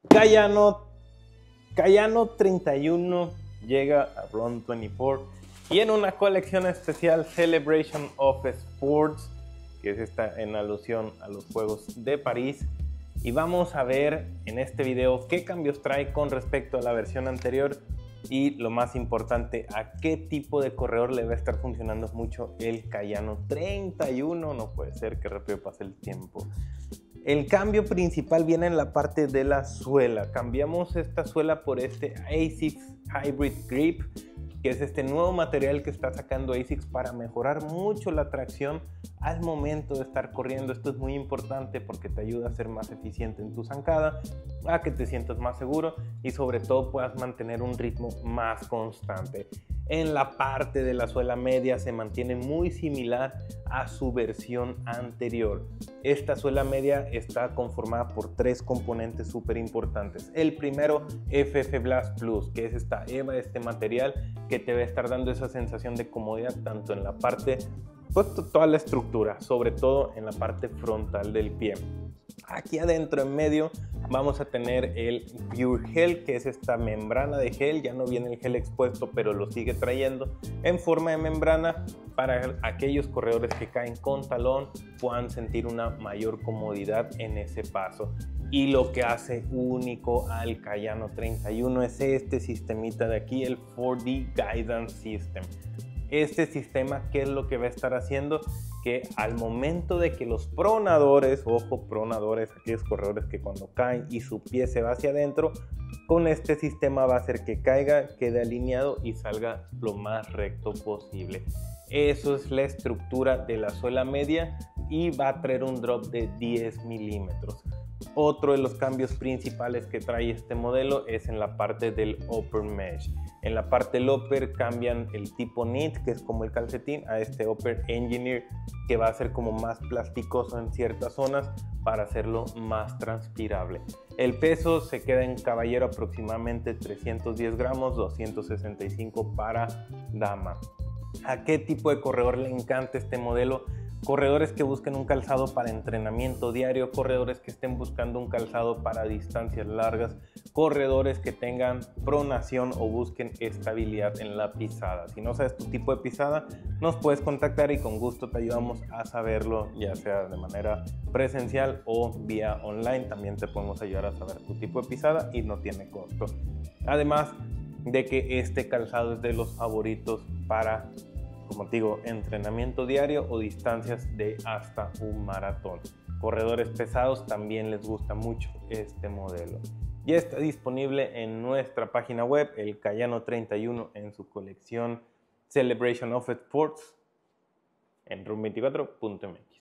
Cayano 31 llega a Run 24 y en una colección especial Celebration of Sports, que es esta en alusión a los Juegos de París. Y vamos a ver en este video qué cambios trae con respecto a la versión anterior y, lo más importante, a qué tipo de corredor le va a estar funcionando mucho el Cayano 31. No puede ser que rápido pase el tiempo. El cambio principal viene en la parte de la suela. Cambiamos esta suela por este ASICS Hybrid Grip, que es este nuevo material que está sacando ASICS para mejorar mucho la tracción al momento de estar corriendo. Esto es muy importante porque te ayuda a ser más eficiente en tu zancada, a que te sientas más seguro y sobre todo puedas mantener un ritmo más constante. En la parte de la suela media se mantiene muy similar a su versión anterior. Esta suela media está conformada por tres componentes súper importantes. El primero, FF Blast Plus, que es esta EVA, este material que te va a estar dando esa sensación de comodidad tanto en la parte, pues toda la estructura, sobre todo en la parte frontal del pie. Aquí adentro en medio vamos a tener el Pure Gel, que es esta membrana de gel. Ya no viene el gel expuesto, pero lo sigue trayendo en forma de membrana para aquellos corredores que caen con talón puedan sentir una mayor comodidad en ese paso. Y lo que hace único al Cayano 31 es este sistemita de aquí, el 4D Guidance System. Este sistema, ¿qué es lo que va a estar haciendo? Que al momento de que los pronadores, ojo, pronadores, aquellos corredores que cuando caen y su pie se va hacia adentro, con este sistema va a hacer que caiga, quede alineado y salga lo más recto posible. Eso es la estructura de la suela media y va a traer un drop de 10 milímetros. Otro de los cambios principales que trae este modelo es en la parte del upper mesh. En la parte del upper cambian el tipo knit, que es como el calcetín, a este upper engineer, que va a ser como más plasticoso en ciertas zonas para hacerlo más transpirable. El peso se queda en caballero aproximadamente 310 gramos, 265 para dama. ¿A qué tipo de corredor le encanta este modelo? Corredores que busquen un calzado para entrenamiento diario, corredores que estén buscando un calzado para distancias largas, corredores que tengan pronación o busquen estabilidad en la pisada. Si no sabes tu tipo de pisada, nos puedes contactar y con gusto te ayudamos a saberlo, ya sea de manera presencial o vía online. También te podemos ayudar a saber tu tipo de pisada y no tiene costo. Además de que este calzado es de los favoritos para, como te digo, entrenamiento diario o distancias de hasta un maratón. Corredores pesados también les gusta mucho este modelo. Ya está disponible en nuestra página web, el Cayano 31 en su colección Celebration of Sports en run24.mx.